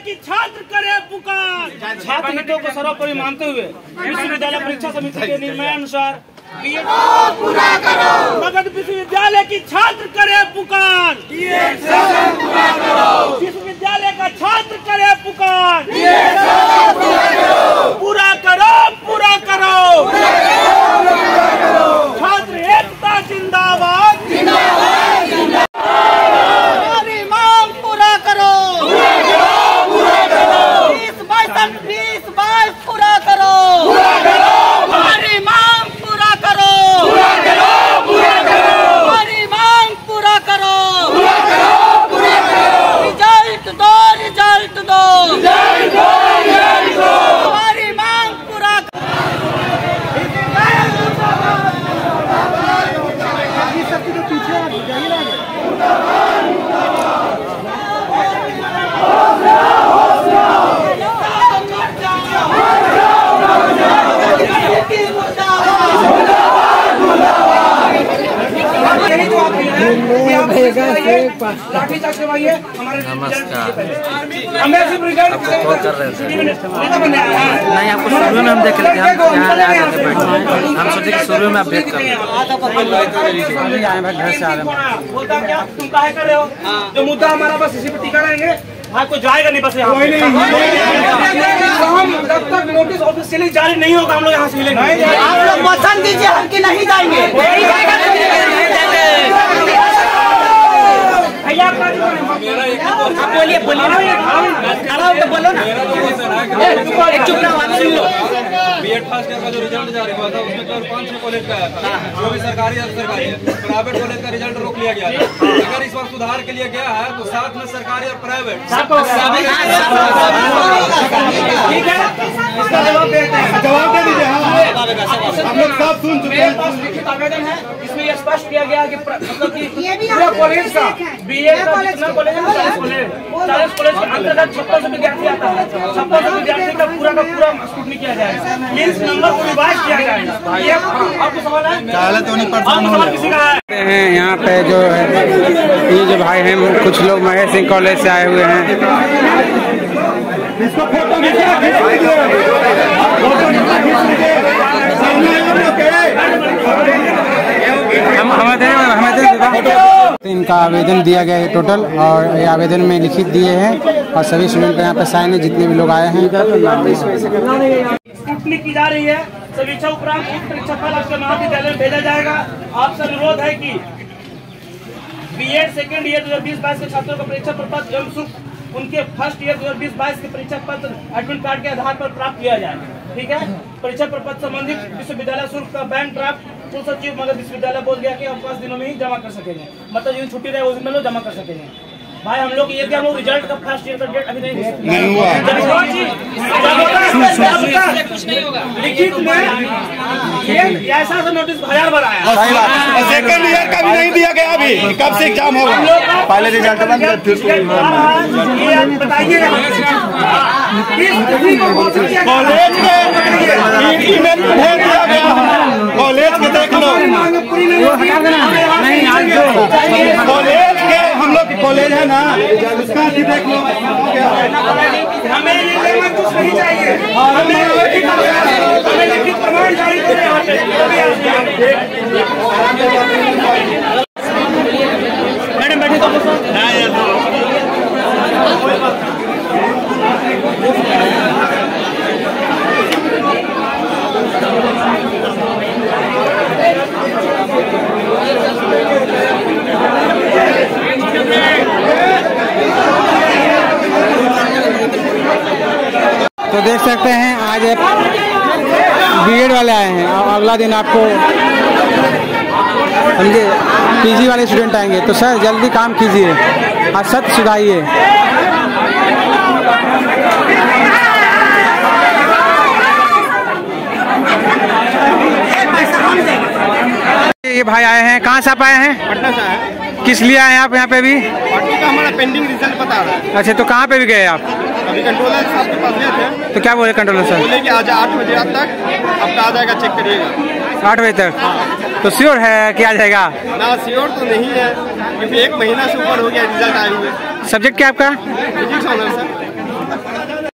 कि छात्र करे पुकार। छात्र हितों को सर्वोपरि मानते हुए विश्वविद्यालय परीक्षा समिति के निर्णय अनुसार पूरा करो। मगध विश्वविद्यालय की छात्र करे पुकार। विश्वविद्यालय का छात्र करे पुकार। पूरा करो, पूरा करो। छात्र एकता जिंदाबाद। हमारी मांग पूरा करो। 2022 पूरा करो। हमारी मांग पूरा करो। हमारी मांग पूरा करो। रिजल्ट दो, रिजल्ट दो। हमारी मांग पूरा करो। लाठीचार्ज करवाइए। नमस्कार, आपको कॉल कर रहे थे। नहीं, आपको शुरू में हम देख रहे थे, हम यहाँ आ गए थे बैठने। हम सोचे कि शुरू में आप वेट कर रहे थे। घर से आ रहे हैं। बोलता क्या तुम काहे कर रहे हो? जो मुद्दा हमारा बस इसी पर टिका रहेंगे। हाँ, कोई जाएगा नहीं बस यहाँ। हम जब तक नोटिस ऑफिशियली जारी नहीं होगा हम लोग यहाँ से मिलेंगे। आप लोग वचन दीजिए हम कि नहीं जाएंगे। भैया आप बोलिए, बोलिए ना, खड़ा हो तो बोलो ना। चुप रहो, आप सुन लो। बीएड फर्स्ट ईयर का जो रिजल्ट जारी हुआ था उसमें केवल 5-6 कॉलेज का आया था, जो भी सरकारी या सरकारी है। प्राइवेट कॉलेज का रिजल्ट रोक लिया गया था। अगर इस बार सुधार के लिए गया है तो साथ में सरकारी और प्राइवेट ठीक है, इसका जवाब दे दीजिए। हम लोग सब सुन चुके हैं। लिखित आवेदन है, इसमें यह स्पष्ट किया गया कि मतलब कि पूरा कॉलेज का बीए का जितना कॉलेज है 40 कॉलेज के अंतर्गत 5600 विद्यार्थी आता है। 5600 विद्यार्थी का पूरा स्क्रूटनी किया जाएगा। मीन्स नंबर को रिवाइज किया जाएगा। ये आपको सवाल है? किसी का है? यहाँ पे जो है ये जो भाई हैं कुछ लोग महेश सिंह कॉलेज से आए हुए हैं। इनका आवेदन दिया गया है टोटल, और ये आवेदन में लिखित दिए हैं और सभी स्टूडेंट का यहाँ पे साइन है जितने भी लोग आए हैं। स्क्रूटनी की जा रही है। समीक्षा उपरांत उक्त परीक्षा फल आपके महाविद्यालय में भेजा जाएगा। आपसे अनुरोध है कि बीएड सेकेंड ईयर 2020-22 के छात्रों का परीक्षा प्रपत्र एवं शुल्क उनके फर्स्ट ईयर 2020-22 के परीक्षा पत्र एडमिट कार्ड के आधार पर प्राप्त किया जाए। ठीक है, परीक्षा प्रपत्र संबंधित विश्वविद्यालय शुल्क का बैंक ड्राफ्ट कुल सचिव मगध विश्वविद्यालय बोल गया कि हम 5 दिनों में ही जमा कर सकेंगे। मतलब जिन छुट्टी रहे उस दिन में लोग जमा कर सकेंगे। भाई हम लोग ये क्या हम लोग रिजल्ट का फर्स्ट ईयर का डेट अभी नहीं हुआ। कुछ नहीं होगा। लिखित में ये ऐसा नोटिस 1000 बार आया। सेकंड ईयर का भी नहीं दिया गया अभी। कब से एग्जाम होगा? पहले रिजल्ट बंद कर फिर बताइए कॉलेज के देख लो। कॉलेज के हम लोग की कॉलेज है ना, उसका भी देख लो। हमें कुछ नहीं चाहिए। हमें लिखित प्रमाण जारी करें। मैडम बैठे तो तो देख सकते हैं आज बीएड वाले आए हैं और अगला दिन आपको समझे पीजी वाले स्टूडेंट आएंगे। तो सर जल्दी काम कीजिए और सत्य सुधारिए। ये भाई आए हैं, कहाँ से आप आए हैं? पटना से आए। किस लिए आए हैं आप यहाँ पे? भी पार्टी का हमारा पेंडिंग रिजल्ट बता रहा है। अच्छा, तो कहाँ पे भी गए आप? अभी कंट्रोलर साहब के पास गए थे। तो क्या बोले कंट्रोलर सर? बोले कि आज 8 बजे रात तक आपका आ जाएगा, चेक करिएगा। 8 बजे तक? तो श्योर है कि आ जाएगा? ना श्योर तो नहीं है, क्योंकि 1 महीना से ऊपर हो गया रिजल्ट आए हुए। सब्जेक्ट क्या आपका? फिजिक्स ऑनर्स है।